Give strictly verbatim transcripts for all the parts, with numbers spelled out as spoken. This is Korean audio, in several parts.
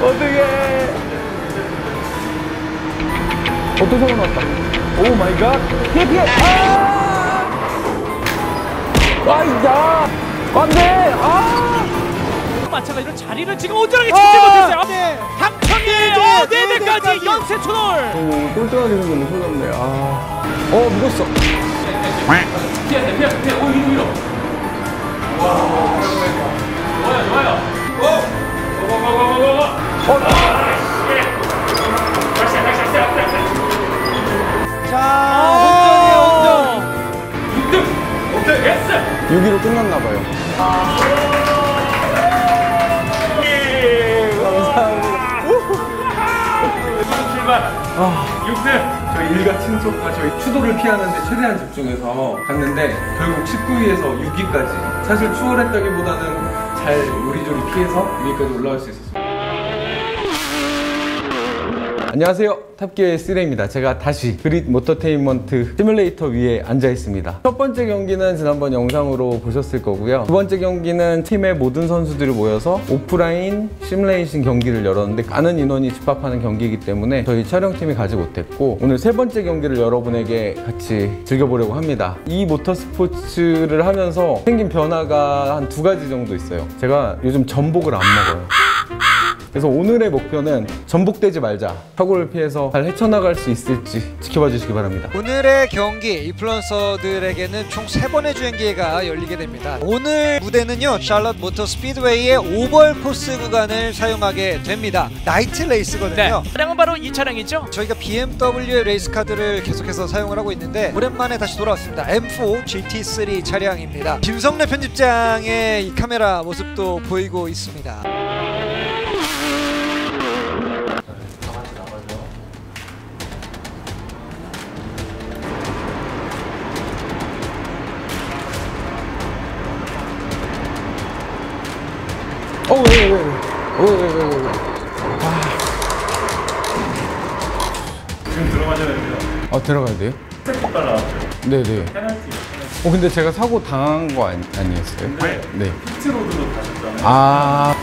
어떡해. 어, 또 사고 났다. 오 마이 갓. 피해, 피해. 아! 아이야. 안 돼. 아! 마찬가지로 자리를 지금 온전하게 찾지 못했어요. 네. 당첨이에요. 네 대까지 연쇄 초돌. 어, 똘똘하게 생겼네. 손잡네. 아. 어, 밀었어. 피해, 피해, 피해. 오, 위로, 위로. 와, 좋아요, 좋아요. 오, 고, 고, 고, 고, 고, 고. 어. 자, 혼전이에요, 혼전. 육 등. 오케이, 예스. 육 위로 끝났나봐요. 아. 아, 육 등! 저희 일가 친척과 저희 추돌을 피하는데 최대한 집중해서 갔는데 결국 십구 위에서 육 위까지 사실 추월했다기보다는 잘 요리조리 피해서 육 위까지 올라갈 수 있었습니다. 안녕하세요, 탑기어의 쓰레입니다. 제가 다시 그릿 모터테인먼트 시뮬레이터 위에 앉아 있습니다. 첫 번째 경기는 지난번 영상으로 보셨을 거고요. 두 번째 경기는 팀의 모든 선수들이 모여서 오프라인 시뮬레이션 경기를 열었는데 많은 인원이 집합하는 경기이기 때문에 저희 촬영팀이 가지 못했고, 오늘 세 번째 경기를 여러분에게 같이 즐겨보려고 합니다. 이 모터스포츠를 하면서 생긴 변화가 한 두 가지 정도 있어요. 제가 요즘 전복을 안 먹어요. 그래서 오늘의 목표는 전복되지 말자, 사고를 피해서 잘 헤쳐나갈 수 있을지 지켜봐 주시기 바랍니다. 오늘의 경기, 인플루언서들에게는 총 세 번의 주행 기회가 열리게 됩니다. 오늘 무대는요, 샬럿 모터 스피드웨이의 오벌 코스 구간을 사용하게 됩니다. 나이트 레이스거든요. 네, 차량은 바로 이 차량이죠. 저희가 비엠더블유의 레이스 카드를 계속해서 사용을 하고 있는데 오랜만에 다시 돌아왔습니다. 엠 사 지티 쓰리 차량입니다. 김성래 편집장의 이 카메라 모습도 보이고 있습니다. 어, 왜, 왜, 왜, 왜, 왜, 왜, 왜, 왜. 아. 지금 들어가셔야 돼요. 아, 들어가야 돼요? 스텝 따라왔죠. 네네. 페널티, 페널티. 어, 근데 제가 사고 당한 거 아니, 아니었어요? 네. 네. 피트로드로 가셨잖아요. 아.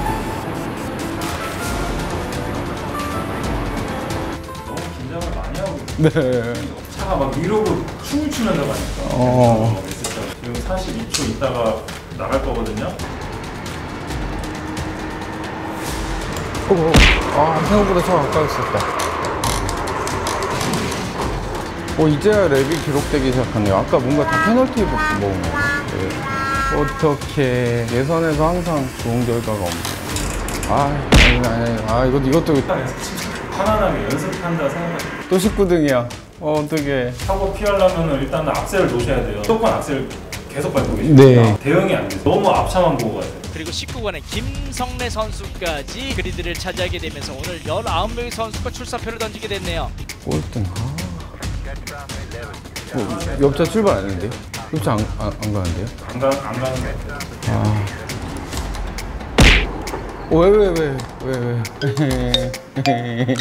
너무 긴장을 많이 하고 계세요. 네. 차가 막 위로로 춤을 추면서 가니까. 어. 지금 사십이 초 있다가 나갈 거거든요. 어, 아, 생각보다 차 가까이 있었다. 어, 이제야 랩이 기록되기 시작하네요. 아까 뭔가 다 페널티 먹은 거 같아요. 어떻게 예선에서 항상 좋은 결과가 없네. 아, 아니, 아니, 아니. 아, 이것, 이것도. 편안하게 연습한다 생각하세요. 또 십구 등이야. 어, 어떡해. 사고 피하려면 일단 악셀을 놓으셔야 돼요. 무조건 악셀 계속 밟고 계십니다. 네. 대응이 안 돼요. 너무 앞차만 보고 가세요. 그리고 십구 관에 김성래 선수까지 그리드를 차지하게 되면서 오늘 열아홉 명의 선수가 출사표를 던지게 됐네요. 꼴등. 아. 뭐, 옆차 출발 안 했는데요? 옆차 안, 안, 안 가는데요? 안, 가, 안 가는 것 같아요. 아. 어, 왜, 왜, 왜, 왜, 왜.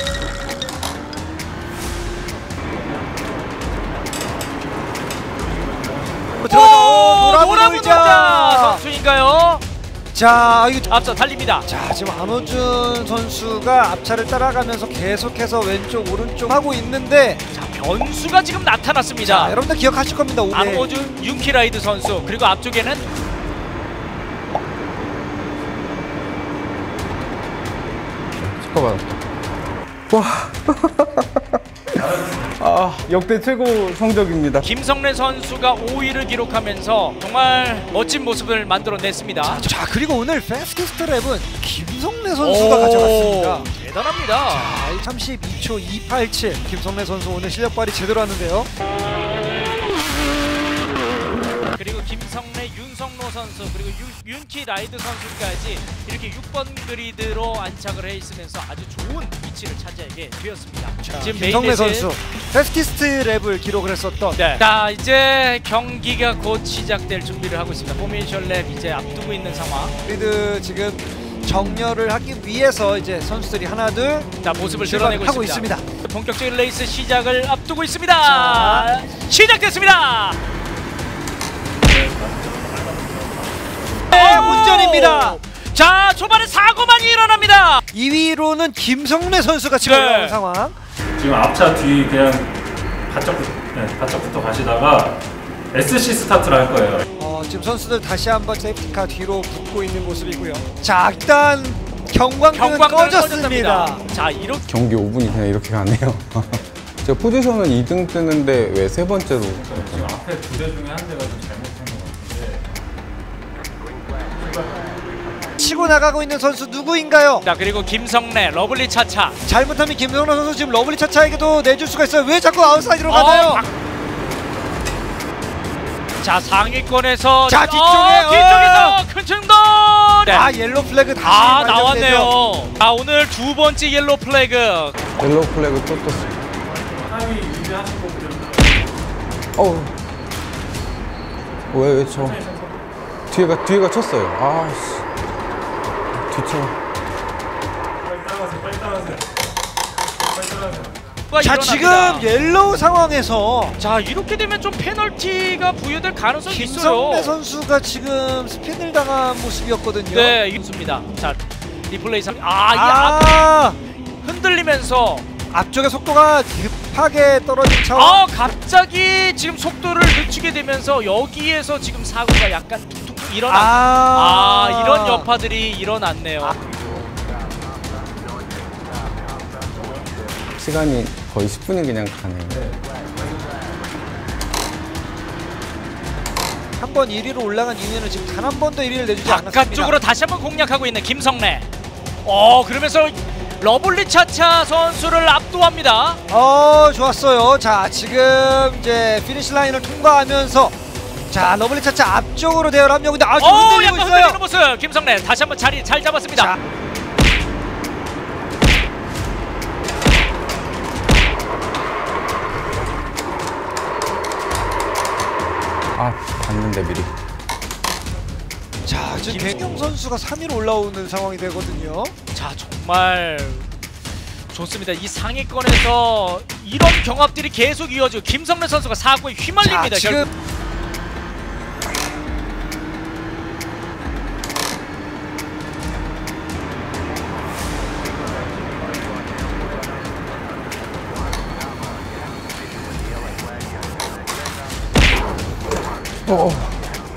들어가. 노란 문자 선수인가요? 자, 이거 앞서 달립니다. 자, 지금 안호준 선수가 앞차를 따라가면서 계속해서 왼쪽 오른쪽 하고 있는데, 자, 변수가 지금 나타났습니다. 자, 여러분들 기억하실 겁니다. 오늘 안호준 윤키라이드 선수, 그리고 앞쪽에는 축하받았다. 와. 아, 역대 최고 성적입니다. 김성래 선수가 오 위를 기록하면서 정말 멋진 모습을 만들어냈습니다. 자, 자, 그리고 오늘 패스티스트 랩은 김성래 선수가 가져갔습니다. 대단합니다. 자, 삼십이 초 이팔칠. 김성래 선수 오늘 실력 발휘 제대로 하는데요. 그리고 김성래, 윤성로 선수, 그리고 유, 윤키 라이드 선수까지 이렇게 육 번 그리드로 안착을 해 있으면서 아주 좋은 위치를 차지하게 되었습니다. 자, 지금 김성래 메인 선수 패스티스트 랩을 기록을 했었던. 네. 자, 이제 경기가 곧 시작될 준비를 하고 있습니다. 포메이션 랩 이제 앞두고 있는 상황. 그리드 지금 정렬을 하기 위해서 이제 선수들이 하나둘 자, 모습을 드러내고 하고 있습니다. 있습니다. 본격적인 레이스 시작을 앞두고 있습니다. 자. 시작됐습니다. 네, 운전입니다. 자, 초반에 사고만이 일어납니다. 이 위로는 김성래 선수가 지금 네. 올라온 상황. 지금 앞차 뒤 그냥 바짝부터, 네, 바짝부터 가시다가 에스씨 스타트를 할 거예요. 어, 지금 선수들 다시 한번 세이프티카 뒤로 붙고 있는 모습이고요. 자, 일단 경광등은 경광등은 꺼졌습니다. 꺼졌습니다. 자, 이렇게 경기 오 분이 그냥 이렇게 가네요. 제가 포지션은 이 등 뜨는데 왜 세 번째로? 지금 앞에 두 대 중에 한 대가 좀 잘못한 것 같은데 치고 나가고 있는 선수 누구인가요? 자, 그리고 김성래 러블리 차차. 잘못하면 김성래 선수 지금 러블리 차차에게도 내줄 수가 있어요. 왜 자꾸 아웃사이드로 가나요? 어, 박- 자, 상위권에서 자, 뒤쪽에, 어, 뒤쪽에서 큰 충돌. 네. 아, 옐로 플래그 다시 아, 발견되죠. 나왔네요. 자, 오늘 두 번째 옐로 플래그. 옐로우 플래그 또 떴어요. 타이밍 유지하시고 그냥 어우. 왜, 왜 쳐? 뒤에가, 뒤에가 쳤어요. 아씨. 뒤쳐. 빨리 따라가세요. 빨리 따라가세요. 빨리 따라가세요. 자, 지금 옐로우 상황에서 자, 이렇게 되면 좀 페널티가 부여될 가능성이 김성래 있어요. 선수가 지금 스핀을 당한 모습이었거든요. 네, 이습니다. 자, 리플레이 삼. 아, 이 앞 아, 흔들리면서 앞쪽에 속도가 급하게 떨어진 차원. 아, 갑자기 지금 속도를 늦추게 되면서 여기에서 지금 사고가 약간 툭툭 일어나. 아, 아, 이런 여파들이 일어났네요. 아. 시간이 거의 십 분이 그냥 가네요. 한 번 일 위로 올라간 이후에는 지금 단 한 번도 일 위를 내주지 않았습니다. 바깥쪽으로 다시 한번 공략하고 있는 김성래. 어, 그러면서 러블리 차차 선수를 압도합니다. 어, 좋았어요. 자, 지금 이제 피니시 라인을 통과하면서 자, 러블리 차차 앞쪽으로 대열 합류인데 아주 어, 흔들리고 약간 있어요. 흔들리는 모습. 김성래 다시 한번 자리 잘 잡았습니다. 자, 아, 봤는데 미리. 자, 지금 김승경 선수가 삼 위로 올라오는 상황이 되거든요. 자, 정말 좋습니다. 이 상위권에서 이런 경합들이 계속 이어지고 김성래 선수가 사고에 휘말립니다. 자, 지금 결국. 어, 어.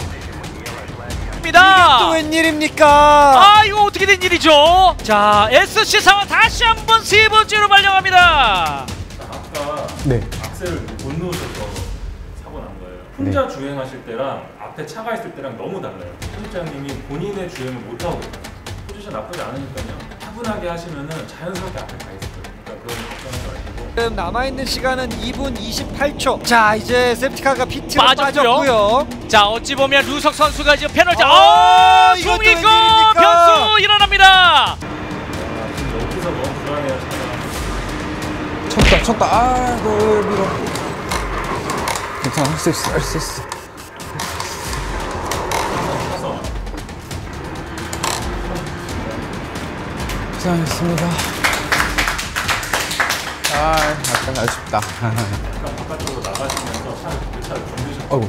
또 웬일입니까? 아, 이거 어떻게 된 일이죠? 자, 에스씨 상황 다시 한번 세 번째로 발령합니다. 아까 네. 악셀을 못 누르셔서 사고 난 거예요. 혼자 주행하실 때랑 앞에 차가 있을 때랑 너무 달라요. 실장님이 본인의 주행을 못 하고 있어요. 포지션 나쁘지 않으니까요. 차분하게 하시면은 자연스럽게 앞에 가 있을 거예요. 그러니까 그런 거 걱정하지 마시고. 지금 남아있는 시간은 이 분 이십팔 초. 자, 이제 세프티카가 피트로 빠졌고요. 빠졌고요. 자, 어찌 보면 류석 선수가 지금 페널티. 아, 아, 이것도 송이고 웬일입니까? 변수 일어납니다. 아, 지금 여기서 너무 불안해요. 차가. 쳤다, 쳤다. 아, 너 밀어. 괜찮아, 할 수 있어, 할 수 있어. 차서 고생하셨습니다. 아, 약간 아쉽다. 약간 바깥쪽으로 나가시면서 차를 그 차를 정리하셨고 어이구.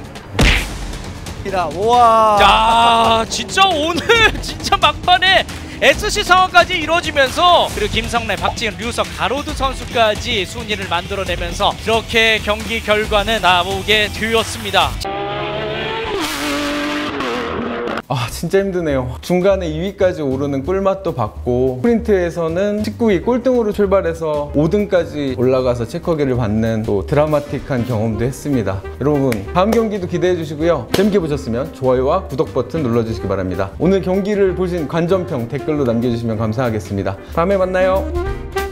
우와. 야, 진짜 오늘 진짜 막판에 에스씨 상황까지 이루어지면서 그리고 김성래, 박지은, 류석, 가로드 선수까지 순위를 만들어내면서 이렇게 경기 결과는 나오게 되었습니다. 아, 진짜 힘드네요. 중간에 이 위까지 오르는 꿀맛도 봤고 스프린트에서는 십구 위 꼴등으로 출발해서 오 등까지 올라가서 체커기를 받는 또 드라마틱한 경험도 했습니다. 여러분, 다음 경기도 기대해 주시고요. 재밌게 보셨으면 좋아요와 구독 버튼 눌러주시기 바랍니다. 오늘 경기를 보신 관전평 댓글로 남겨주시면 감사하겠습니다. 다음에 만나요.